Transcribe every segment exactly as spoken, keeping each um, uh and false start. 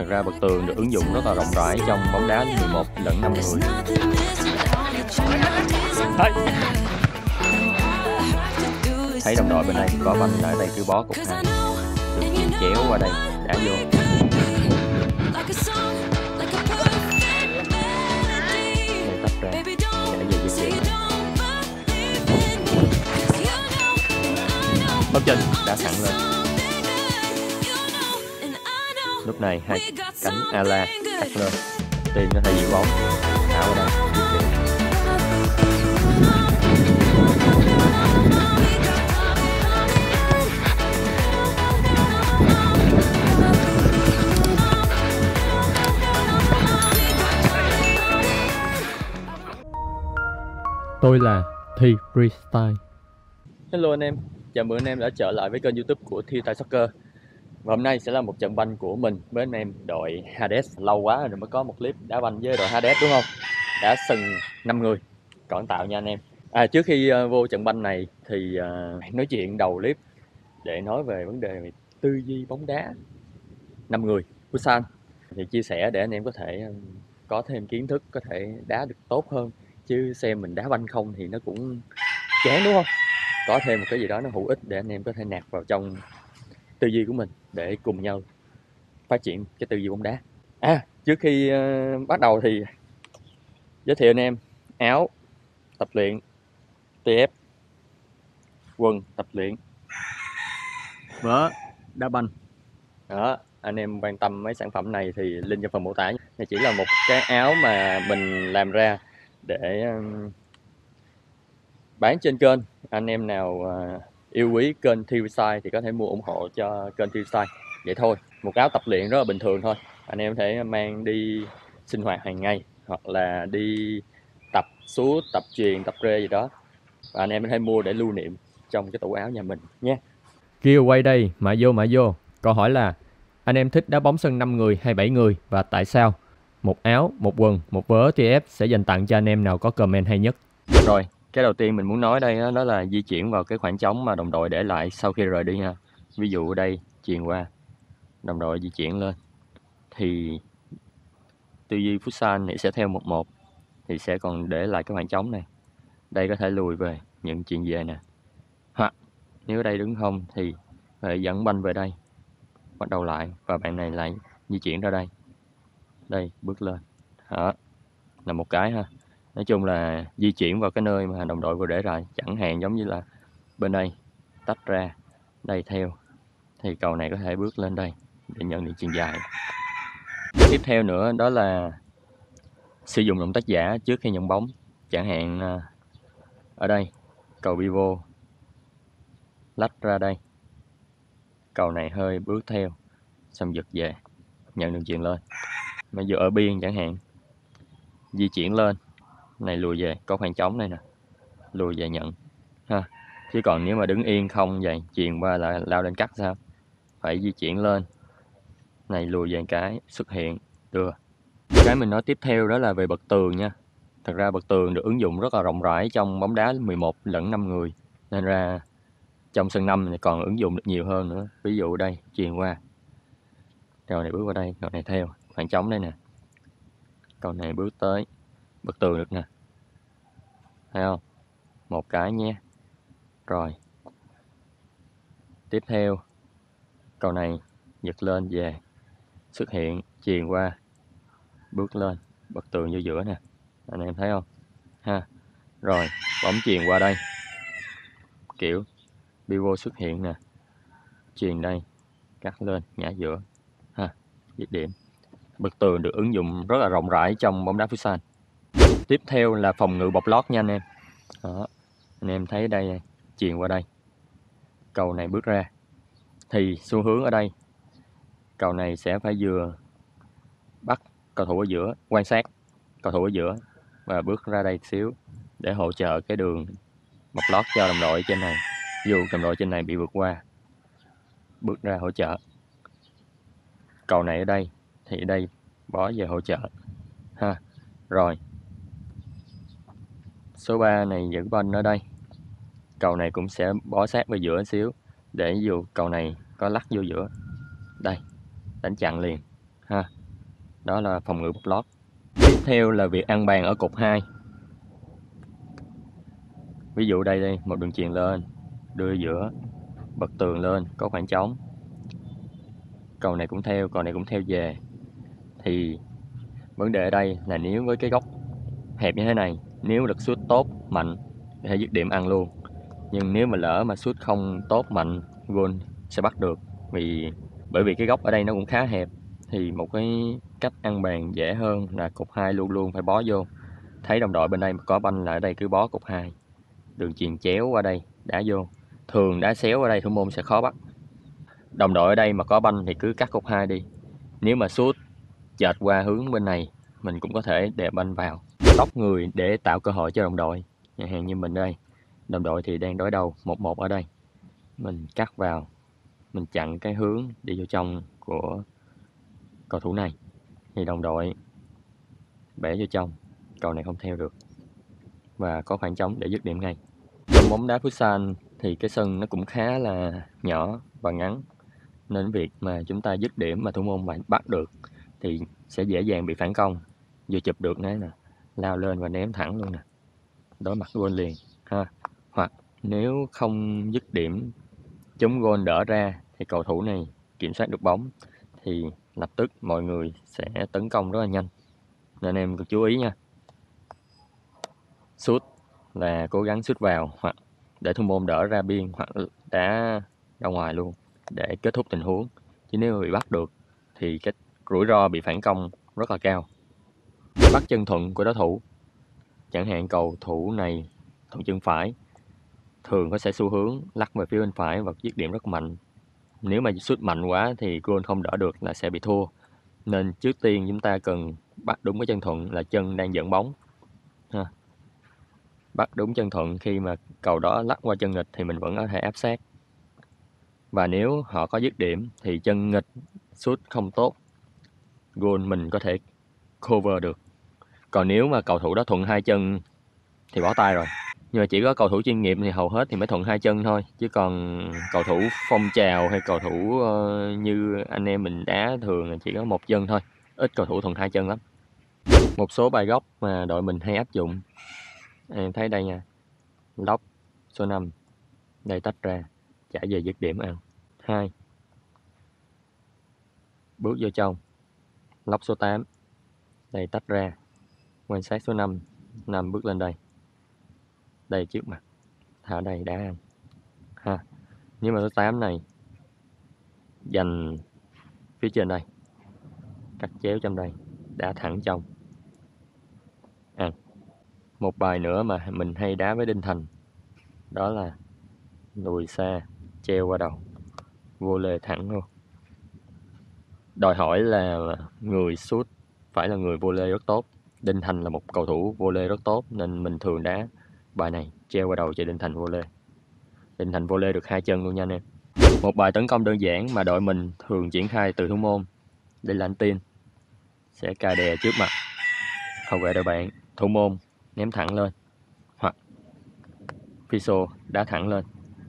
Thật ra bậc tường được ứng dụng rất là rộng rãi trong bóng đá mười một lẫn năm người. Thấy đồng đội bên đây có banh ở đây cứ bó cục hai, được chuyền chéo qua đây đã vô. Đây tách ra để về di chuyển. Bóng chân đã thẳng lên. Lúc này hai cánh ala cắt lên, Tiên có thể giữ bóng, tháo ở đây. Tôi là Thi Freestyle. Hello anh em, chào mừng anh em đã trở lại với kênh YouTube của Thi Tay Soccer. Và hôm nay sẽ là một trận banh của mình với anh em đội Hades. Lâu quá rồi mới có một clip đá banh với đội Hades đúng không? Đã sừng năm người, cẩn tạo nha anh em. À, trước khi uh, vô trận banh này thì uh, nói chuyện đầu clip để nói về vấn đề về tư duy bóng đá năm người Futsal. Thì chia sẻ để anh em có thể um, có thêm kiến thức, có thể đá được tốt hơn. Chứ xem mình đá banh không thì nó cũng chán đúng không? Có thêm một cái gì đó nó hữu ích để anh em có thể nạp vào trong tư duy của mình để cùng nhau phát triển cái tư duy bóng đá. À, trước khi uh, bắt đầu thì giới thiệu anh em áo tập luyện tê ép, quần tập luyện, vớ đá banh. Đó, anh em quan tâm mấy sản phẩm này thì link trong phần mô tả. Này chỉ là một cái áo mà mình làm ra để um, bán trên kênh. Anh em nào uh, yêu quý kênh Thi Freestyle thì có thể mua ủng hộ cho kênh Thi Freestyle. Vậy thôi, một áo tập luyện rất là bình thường thôi. Anh em có thể mang đi sinh hoạt hàng ngày, hoặc là đi tập sút, tập chuyền, tập rê gì đó. Và anh em có thể mua để lưu niệm trong cái tủ áo nhà mình nha. Giveaway đây, mã vô mã vô. Câu hỏi là anh em thích đá bóng sân năm người hay bảy người và tại sao? Một áo, một quần, một vớ tê ép sẽ dành tặng cho anh em nào có comment hay nhất. Rồi, cái đầu tiên mình muốn nói đây đó, đó là di chuyển vào cái khoảng trống mà đồng đội để lại sau khi rời đi ha. Ví dụ ở đây chuyền qua, đồng đội di chuyển lên thì tư duy Futsal này sẽ theo một một thì sẽ còn để lại cái khoảng trống này. Đây có thể lùi về nhận chuyền về nè. Hoặc nếu ở đây đứng không thì phải dẫn banh về đây, bắt đầu lại và bạn này lại di chuyển ra đây. Đây bước lên. Đó là một cái ha. Nói chung là di chuyển vào cái nơi mà đồng đội vừa để lại, chẳng hạn giống như là bên đây tách ra, đây theo thì cầu này có thể bước lên đây để nhận được chuyền dài. Tiếp theo nữa đó là sử dụng động tác giả trước khi nhận bóng, chẳng hạn ở đây cầu pivot lách ra đây, cầu này hơi bước theo xong giật về nhận được chuyền lên. Mà giờ ở biên chẳng hạn di chuyển lên này lùi về, có khoảng trống này nè, lùi về nhận ha. Chứ còn nếu mà đứng yên không vậy chuyền qua là lao lên cắt sao, phải di chuyển lên này lùi về cái xuất hiện đưa. Cái mình nói tiếp theo đó là về bậc tường nha. Thật ra bậc tường được ứng dụng rất là rộng rãi trong bóng đá mười một lẫn năm người, nên ra trong sân năm này còn ứng dụng được nhiều hơn nữa. Ví dụ đây chuyền qua, cầu này bước qua đây, cầu này theo khoảng trống đây nè, cầu này bước tới bậc tường được nè, thấy không? Một cái nhé. Rồi tiếp theo cầu này giật lên về xuất hiện chuyền qua bước lên bậc tường vô giữa nè, anh em thấy không ha. Rồi bóng chuyền qua đây kiểu pivot xuất hiện nè, chuyền đây cắt lên ngã giữa ha, dứt điểm. Bậc tường được ứng dụng rất là rộng rãi trong bóng đá Futsal. Tiếp theo là phòng ngự bọc lót nha anh em. Đó, anh em thấy đây chuyền qua đây, cầu này bước ra thì xu hướng ở đây cầu này sẽ phải vừa bắt cầu thủ ở giữa, quan sát cầu thủ ở giữa và bước ra đây xíu để hỗ trợ cái đường bọc lót cho đồng đội trên này. Dù đồng đội trên này bị vượt qua, bước ra hỗ trợ. Cầu này ở đây thì ở đây bó về hỗ trợ ha. Rồi số ba này giữ banh ở đây, cầu này cũng sẽ bó sát vào giữa xíu để dù cầu này có lắc vô giữa đây đánh chặn liền ha. Đó là phòng ngự block. Tiếp theo là việc ăn bàn ở cột hai. Ví dụ đây đây, một đường chuyền lên, đưa giữa, bật tường lên, có khoảng trống. Cầu này cũng theo, cầu này cũng theo về. Thì vấn đề ở đây là nếu với cái góc hẹp như thế này, nếu lực sút tốt, mạnh, thì thể dứt điểm ăn luôn. Nhưng nếu mà lỡ mà sút không tốt, mạnh, goal sẽ bắt được. Vì bởi vì cái góc ở đây nó cũng khá hẹp. Thì một cái cách ăn bàn dễ hơn là cột hai luôn luôn phải bó vô. Thấy đồng đội bên đây có banh là ở đây cứ bó cột hai. Đường chuyền chéo qua đây, đá vô. Thường đá xéo ở đây thủ môn sẽ khó bắt. Đồng đội ở đây mà có banh thì cứ cắt cột hai đi. Nếu mà sút chệch qua hướng bên này, mình cũng có thể đè banh vào, tóc người để tạo cơ hội cho đồng đội. Chẳng hạn như mình đây, đồng đội thì đang đối đầu một một ở đây, mình cắt vào, mình chặn cái hướng đi vô trong của cầu thủ này, thì đồng đội bẻ vô trong, cầu này không theo được và có khoảng trống để dứt điểm ngay. Trong bóng đá futsal thì cái sân nó cũng khá là nhỏ và ngắn, nên việc mà chúng ta dứt điểm mà thủ môn phải bắt được thì sẽ dễ dàng bị phản công. Vừa chụp được nè, lao lên và ném thẳng luôn nè, đối mặt gôn liền ha. Hoặc nếu không dứt điểm chống gôn đỡ ra thì cầu thủ này kiểm soát được bóng thì lập tức mọi người sẽ tấn công rất là nhanh, nên em cứ chú ý nha. Sút là cố gắng sút vào hoặc để thủ môn đỡ ra biên hoặc đá ra ngoài luôn để kết thúc tình huống. Chứ nếu bị bắt được thì cái rủi ro bị phản công rất là cao. Bắt chân thuận của đối thủ, chẳng hạn cầu thủ này thuận chân phải, thường có sẽ xu hướng lắc về phía bên phải và dứt điểm rất mạnh. Nếu mà sút mạnh quá thì goal không đỡ được là sẽ bị thua. Nên trước tiên chúng ta cần bắt đúng cái chân thuận là chân đang dẫn bóng ha. Bắt đúng chân thuận, khi mà cầu đó lắc qua chân nghịch thì mình vẫn có thể áp sát. Và nếu họ có dứt điểm thì chân nghịch sút không tốt, goal mình có thể cover được. Còn nếu mà cầu thủ đó thuận hai chân thì bỏ tay rồi. Nhưng mà chỉ có cầu thủ chuyên nghiệp thì hầu hết thì mới thuận hai chân thôi. Chứ còn cầu thủ phong trào hay cầu thủ uh, như anh em mình đá thường là chỉ có một chân thôi. Ít cầu thủ thuận hai chân lắm. Một số bài góc mà đội mình hay áp dụng, em thấy đây nha. Lóc số năm, đây tách ra, trả về dứt điểm ăn. Hai, bước vô trong. Lóc số tám, đây tách ra, quan sát số năm, năm bước lên đây. Đây trước mặt, thả đây đá ăn ha. Nhưng mà số tám này dành phía trên đây, cắt chéo trong đây, đá thẳng trong ăn. Một bài nữa mà mình hay đá với Đinh Thành, đó là lùi xa, treo qua đầu, vô lê thẳng luôn. Đòi hỏi là người sút phải là người vô lê rất tốt. Đinh Thành là một cầu thủ vô lê rất tốt, nên mình thường đá bài này, treo qua đầu cho Đinh Thành vô lê. Đinh Thành vô lê được hai chân luôn nha anh em. Một bài tấn công đơn giản mà đội mình thường triển khai từ thủ môn. Đây là anh Tiên, sẽ cài đè trước mặt hậu vệ đội bạn, thủ môn ném thẳng lên, hoặc Fiso đá thẳng lên.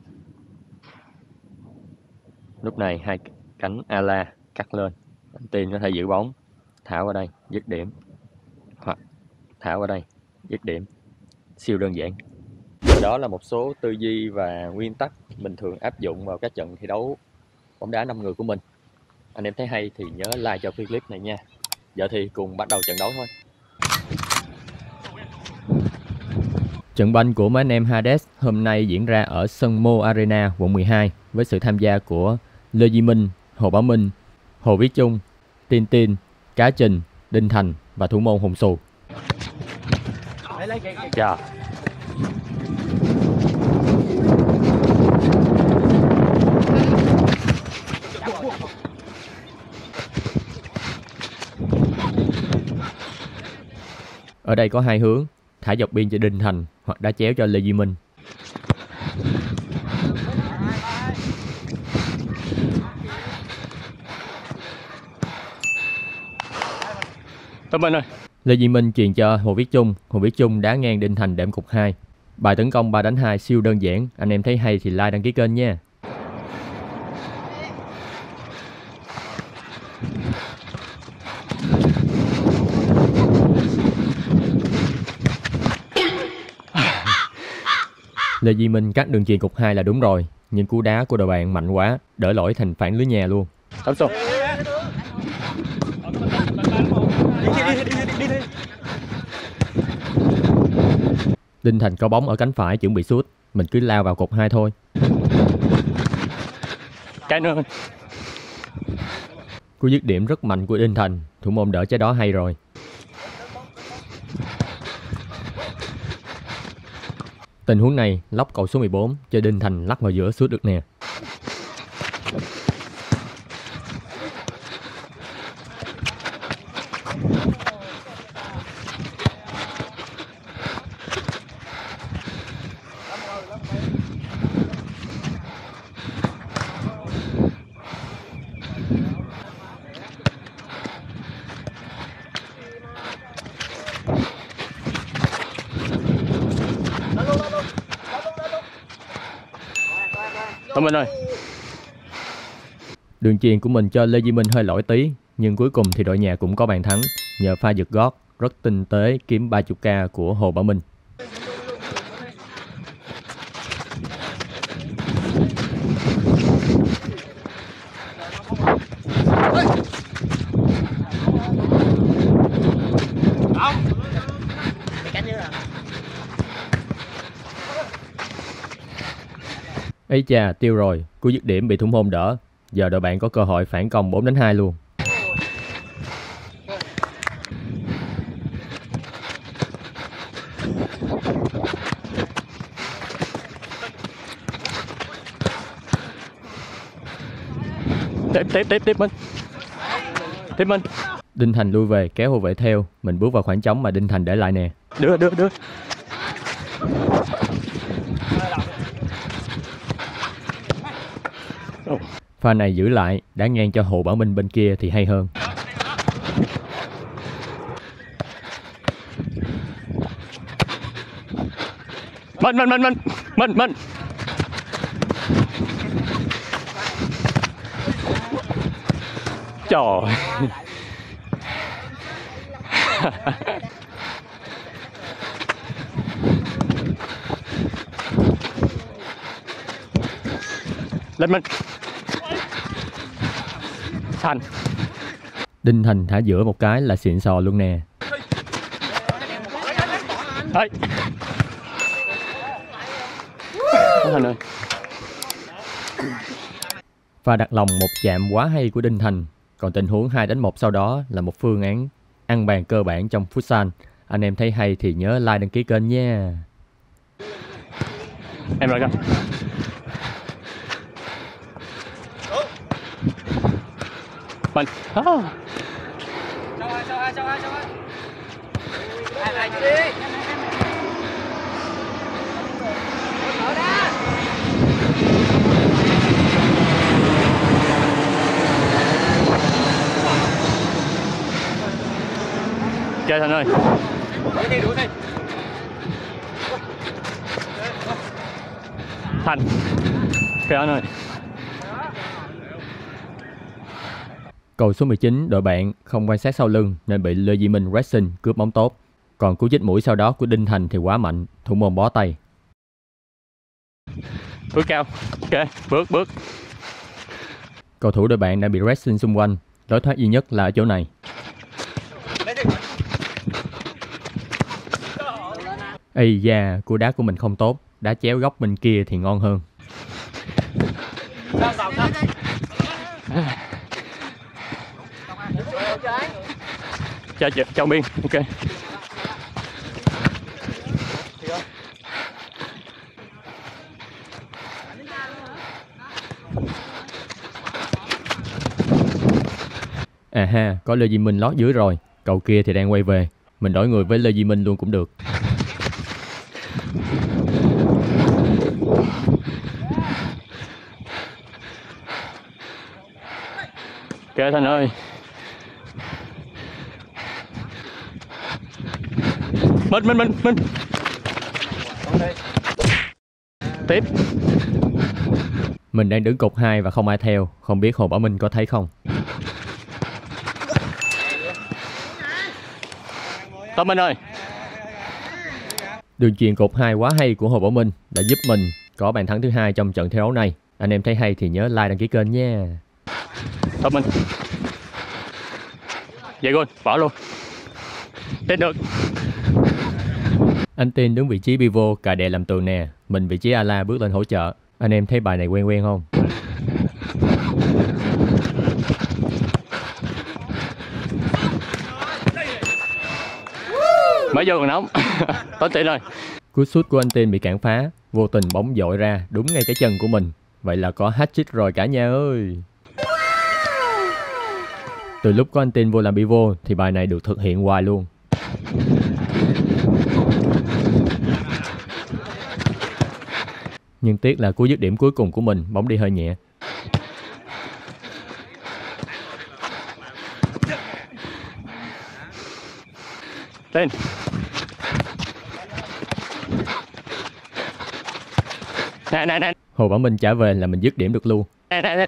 Lúc này hai cánh ala cắt lên, anh Tiên có thể giữ bóng, thả qua đây dứt điểm, hoặc thả qua đây dứt điểm. Siêu đơn giản. Và đó là một số tư duy và nguyên tắc mình thường áp dụng vào các trận thi đấu bóng đá năm người của mình. Anh em thấy hay thì nhớ like cho cái clip này nha. Giờ thì cùng bắt đầu trận đấu thôi. Trận banh của mấy anh em Hades hôm nay diễn ra ở sân Mo Arena, quận mười hai với sự tham gia của Lê Duy Minh, Hồ Bảo Minh, Hồ Viết Trung, Tin Tin, Cá Trình, Đinh Thành và thủ môn Hùng Xù. Chào. Ở đây có hai hướng, thả dọc biên cho Đinh Thành hoặc đá chéo cho Lê Duy Minh. Tụi mình ơi. Lê Duy Minh truyền cho Hồ Viết Trung, Hồ Viết Trung đá ngang Đinh Thành đệm cục hai. Bài tấn công ba đánh hai siêu đơn giản, anh em thấy hay thì like đăng ký kênh nha. Lê Duy Minh cắt đường chuyền cục hai là đúng rồi, nhưng cú đá của đội bạn mạnh quá, đỡ lỗi thành phản lưới nhà luôn. Tắm xuống. Đinh Thành có bóng ở cánh phải chuẩn bị sút, mình cứ lao vào cột hai thôi. Cái nữa. Cú dứt điểm rất mạnh của Đinh Thành, thủ môn đỡ trái đó hay rồi. Tình huống này, lóc cầu số mười bốn cho Đinh Thành lắc vào giữa sút được nè. Tụi mình ơi. Đường chuyền của mình cho Lê Duy Minh hơi lỗi tí, nhưng cuối cùng thì đội nhà cũng có bàn thắng nhờ pha giật gót rất tinh tế kiếm ba mươi k của Hồ Bảo Minh. Ấy chà, tiêu rồi, cú dứt điểm bị thủ môn đỡ. Giờ đội bạn có cơ hội phản công bốn đến hai luôn. Tiếp tiếp tiếp tiếp Minh. Tiếp Minh. Đinh Thành lui về kéo hậu vệ theo, mình bước vào khoảng trống mà Đinh Thành để lại nè. Đưa đưa đưa. Pha này giữ lại, đá ngang cho Hồ Bảo Minh bên kia thì hay hơn. Minh Minh Minh Minh Minh Minh. Trời. Lên Minh. Thành. Đinh Thành thả giữa một cái là xịn sò luôn nè. Đấy. Thành ơi. Pha đặt lòng một chạm quá hay của Đinh Thành. Còn tình huống hai đánh một sau đó là một phương án ăn bàn cơ bản trong futsal. Anh em thấy hay thì nhớ like đăng ký kênh nha. Em rồi kìa. Mình. À. Sao ai, sao ai, sao ai, sao ai. Ai lại đi. Mở ra. Chơi Thành ơi. Đuổi đi, đuổi đi. Thành. Kìa anh ơi. Cầu số mười chín, đội bạn không quan sát sau lưng nên bị Lê Duy Minh Racing cướp bóng tốt. Còn cú chích mũi sau đó của Đinh Thành thì quá mạnh, thủ môn bó tay. Bước cao, ok, bước, bước. Cầu thủ đội bạn đã bị Racing xung quanh, lối thoát duy nhất là ở chỗ này. Ây da, cú đá của mình không tốt, đá chéo góc bên kia thì ngon hơn. Cho chào Biên, ok. À ha, có Lê Duy Minh lót dưới rồi, cầu kia thì đang quay về. Mình đổi người với Lê Duy Minh luôn cũng được. Kệ Thành ơi. Minh, Minh, Minh, Minh. Tiếp. Mình đang đứng cột hai và không ai theo, không biết Hồ Bảo Minh có thấy không. Tao Minh ơi. Đường chuyền cột hai quá hay của Hồ Bảo Minh đã giúp mình có bàn thắng thứ hai trong trận thi đấu này. Anh em thấy hay thì nhớ like, đăng ký kênh nha. Bảo Minh. Vậy luôn, bỏ luôn. Đến được. Anh Tin đứng vị trí pivot cà đè làm tường nè, mình vị trí ala bước lên hỗ trợ. Anh em thấy bài này quen quen không? Mới vô còn nóng. Tối Tin rồi. Cú sút của anh Tin bị cản phá, vô tình bóng dội ra đúng ngay cái chân của mình. Vậy là có hat-trick rồi cả nhà ơi. Từ lúc có anh Tin vô làm pivot thì bài này được thực hiện hoài luôn. Nhưng tiếc là cú dứt điểm cuối cùng của mình bóng đi hơi nhẹ. Lên. Nè nè nè. Hồ Bảo Minh trả về là mình dứt điểm được luôn. Nè nè nè.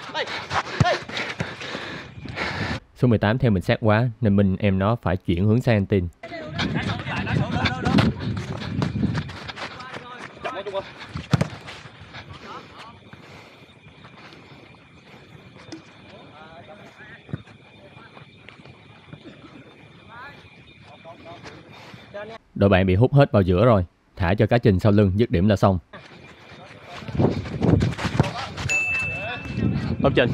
Số mười tám theo mình sát quá nên mình em nó phải chuyển hướng sang anh Tin. Đội bạn bị hút hết vào giữa rồi, thả cho Cá Trình sau lưng dứt điểm là xong. Bóng Trình.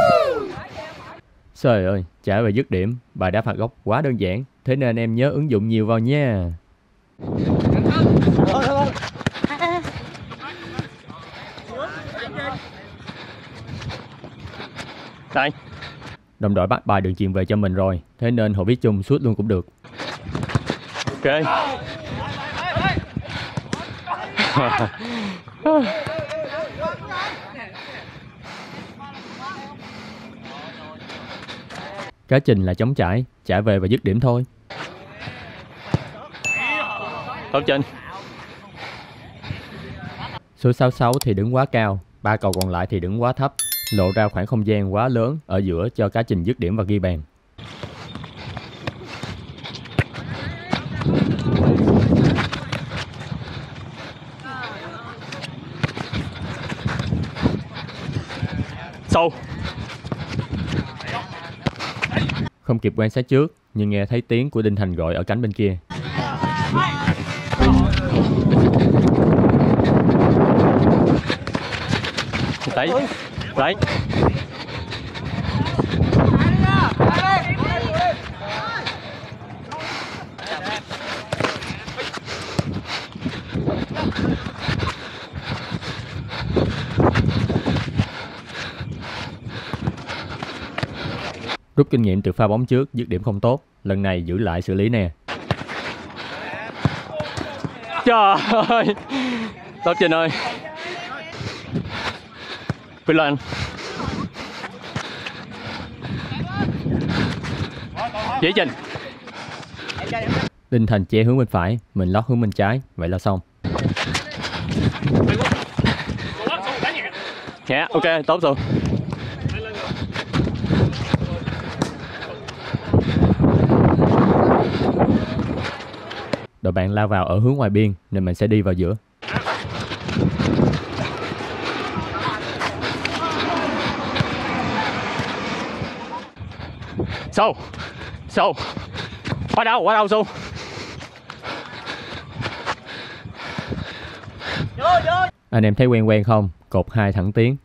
Trời ơi, trả về dứt điểm, bài đá phạt góc quá đơn giản, thế nên anh em nhớ ứng dụng nhiều vào nha. Đây. Đồng đội bắt bài đường chuyền về cho mình rồi, thế nên Hồ Viết Chung sút luôn cũng được. Ok. Cá Trình là chống chải, trả về và dứt điểm thôi. Bóng Trình. Số sáu sáu thì đứng quá cao, ba cầu còn lại thì đứng quá thấp, lộ ra khoảng không gian quá lớn ở giữa cho Cá Trình dứt điểm và ghi bàn. Sâu. Không kịp quan sát trước, nhưng nghe thấy tiếng của Đinh Thành gọi ở cánh bên kia. Đấy. Đấy. Rút kinh nghiệm từ pha bóng trước, dứt điểm không tốt, lần này giữ lại xử lý nè. Trời ơi. Tốt Trình ơi. Quỳnh lên. Dễ Trình. Đinh Thành che hướng bên phải, mình lót hướng bên trái, vậy là xong. Dạ, ok, tốt rồi. Đội bạn lao vào ở hướng ngoài biên nên mình sẽ đi vào giữa. Sâu. Sâu. Quá đau, quá đau Sâu. Anh em thấy quen quen không? Cột hai thẳng tiến.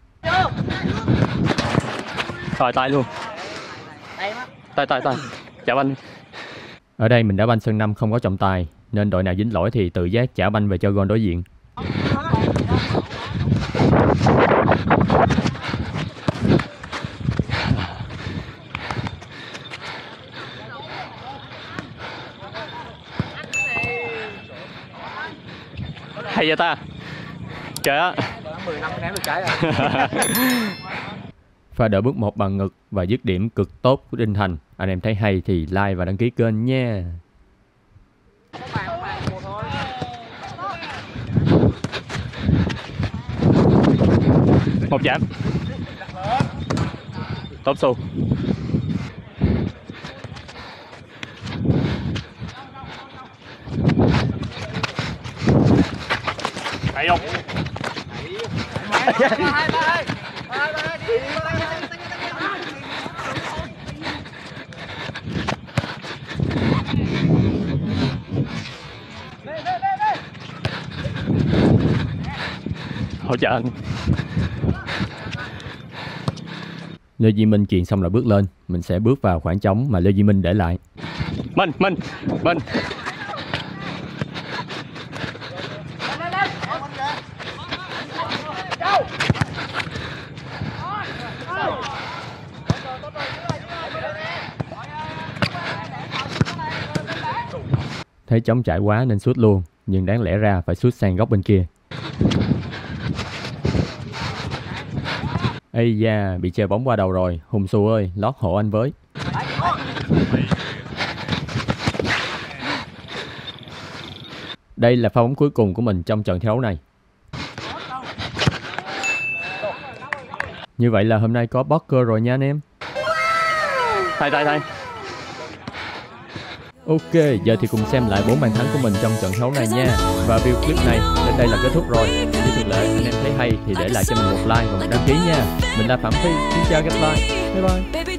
Rồi tay luôn. Tay tay tay. Chào anh. Ở đây mình đã banh sân năm không có trọng tài, nên đội nào dính lỗi thì tự giác trả banh về cho goal đối diện. Hay vậy ta. Trời á. mười năm ném được trái rồi. Pha đỡ bước một bằng ngực và dứt điểm cực tốt của Đinh Thành. Anh em thấy hay thì like và đăng ký kênh nha. Một chạm. Tốt Xu. Hay không? Hỗ trợ anh. Lê Duy Minh chuyền xong là bước lên. Mình sẽ bước vào khoảng trống mà Lê Duy Minh để lại. Minh, Minh, Minh. Thấy trống trải quá nên sút luôn, nhưng đáng lẽ ra phải sút sang góc bên kia. Ây da, bị chơi bóng qua đầu rồi. Hùng Xù ơi, lót hộ anh với. Đây là pha bóng cuối cùng của mình trong trận thi đấu này. Như vậy là hôm nay có poker rồi nha anh em. Thay, thay, thay. Ok, giờ thì cùng xem lại bốn bàn thắng của mình trong trận thi đấu này nha. Và video clip này đến đây là kết thúc rồi. Như thường lệ, anh em thấy hay thì để lại cho mình một like và một đăng ký nha. Mình là Phạm Phi, xin chào, gặp lại. Bye bye.